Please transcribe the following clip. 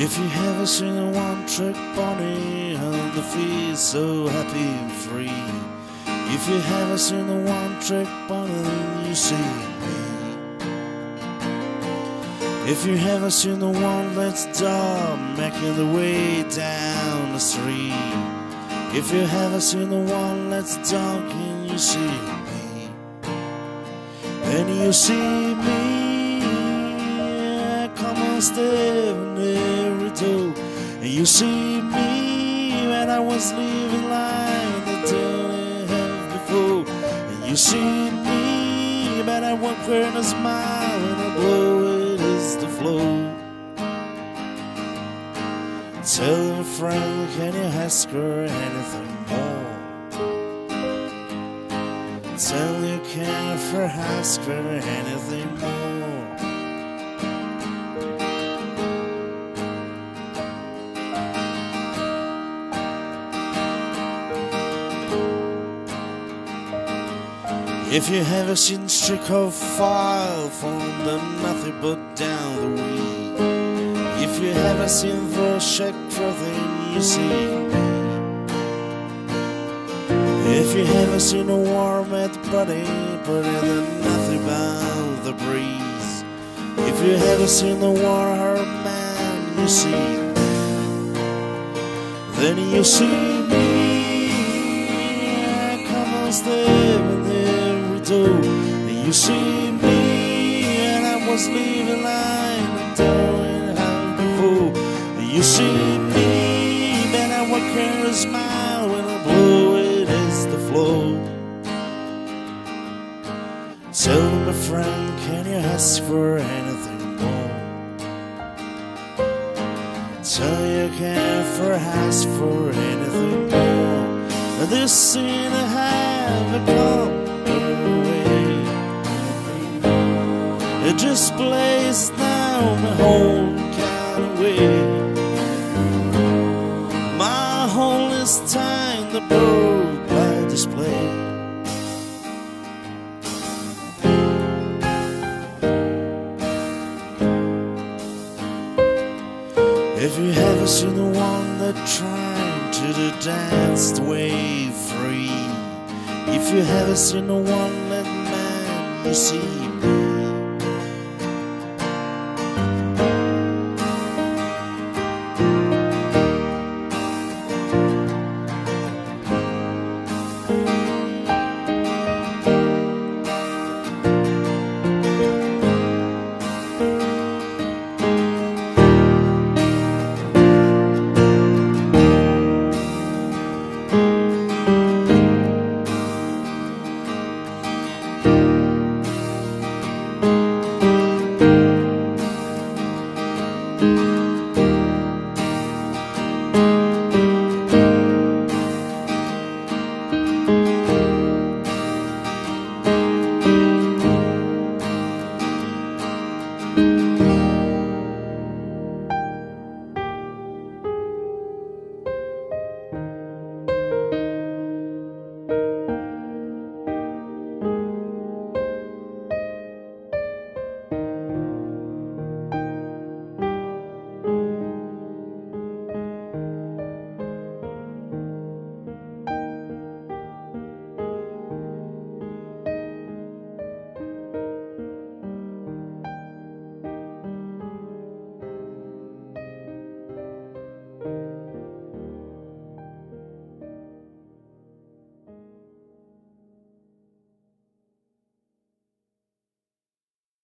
If you ever seen a one-trick pony on the feet, so happy and free. If you ever seen a one-trick pony, then you see me. If you ever seen the one-legged dog making the way down the street. If you ever seen the one-legged dog and you see me, then you see me. Come on, step in every door, and you see me when I was living life that didn't have before. And you see me, but I won't wear a smile when I blow it is the flow. Tell your friend, can you ask her anything more? Tell you can ever ask her anything more. If you ever seen streak of fire from the nothing but down the weed. If you ever seen the shake then you see me. If you ever seen a warm at body, but then nothing but the breeze. If you ever seen the warm man, you see me. Then you see me. Come on, step in every door, and you see me. And I was living life and doing how before. And you see me, but I won't care a smile when I blow it is the flow. Tell my friend, can you ask for anything more? Tell you can ever ask for anything more. This sin I have come away. It just plays now my whole kind of way. My whole is time the broke by display. If you ever seen the one that tried to dance the way free. If you ever seen the one that man, you see me.